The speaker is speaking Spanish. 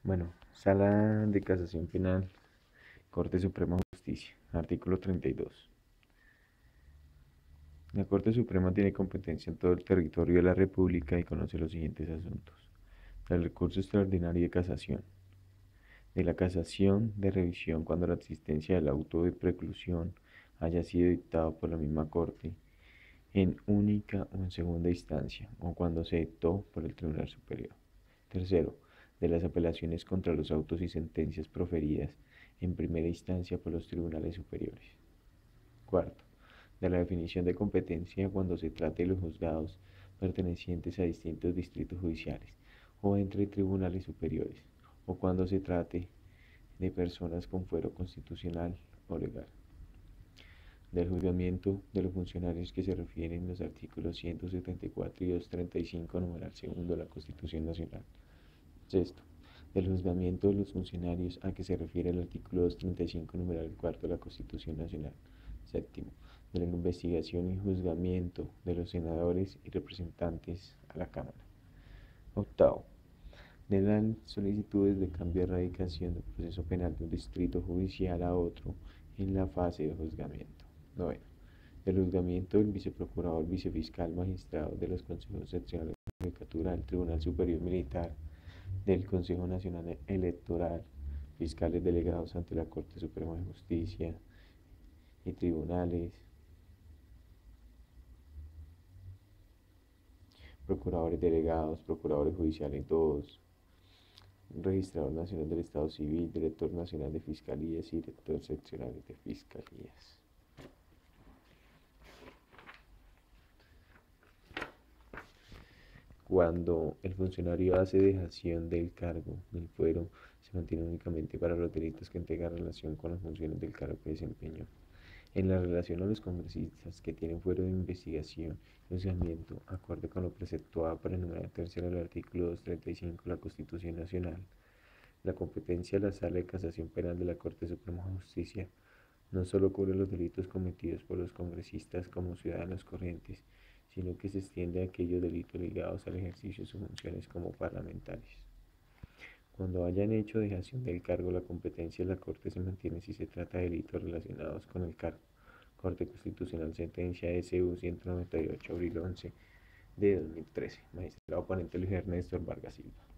Bueno, Sala de Casación Penal, Corte Suprema de Justicia, artículo 32. La Corte Suprema tiene competencia en todo el territorio de la República y conoce los siguientes asuntos: del recurso extraordinario de casación, de la casación de revisión cuando la existencia del auto de preclusión haya sido dictado por la misma Corte en única o en segunda instancia, o cuando se dictó por el Tribunal Superior. Tercero, de las apelaciones contra los autos y sentencias proferidas en primera instancia por los tribunales superiores. Cuarto, de la definición de competencia cuando se trate de los juzgados pertenecientes a distintos distritos judiciales o entre tribunales superiores, o cuando se trate de personas con fuero constitucional o legal. Del juzgamiento de los funcionarios que se refieren en los artículos 174 y 235, numeral segundo de la Constitución Nacional. Sexto, del juzgamiento de los funcionarios a que se refiere el artículo 235, numeral cuarto de la Constitución Nacional. Séptimo, de la investigación y juzgamiento de los senadores y representantes a la Cámara. Octavo, de las solicitudes de cambio de radicación del proceso penal de un distrito judicial a otro en la fase de juzgamiento. Noveno, del juzgamiento del viceprocurador, vicefiscal, magistrado de los consejos seccionales de judicatura del Tribunal Superior Militar, del Consejo Nacional Electoral, fiscales delegados ante la Corte Suprema de Justicia y tribunales, procuradores delegados, procuradores judiciales 2, registrador nacional del Estado Civil, director nacional de fiscalías y director seccional de fiscalías. Cuando el funcionario hace dejación del cargo del fuero, se mantiene únicamente para los delitos que tengan relación con las funciones del cargo que desempeñó. En la relación a los congresistas que tienen fuero de investigación y juzgamiento, acorde con lo preceptuado por el número tercero del artículo 235 de la Constitución Nacional, la competencia de la Sala de Casación Penal de la Corte Suprema de Justicia no solo cubre los delitos cometidos por los congresistas como ciudadanos corrientes, sino que se extiende a aquellos delitos ligados al ejercicio de sus funciones como parlamentarios. Cuando hayan hecho dejación del cargo, la competencia de la Corte se mantiene si se trata de delitos relacionados con el cargo. Corte Constitucional, sentencia SU 198, abril 11 de 2013. Magistrado ponente Luis Ernesto Vargas Silva.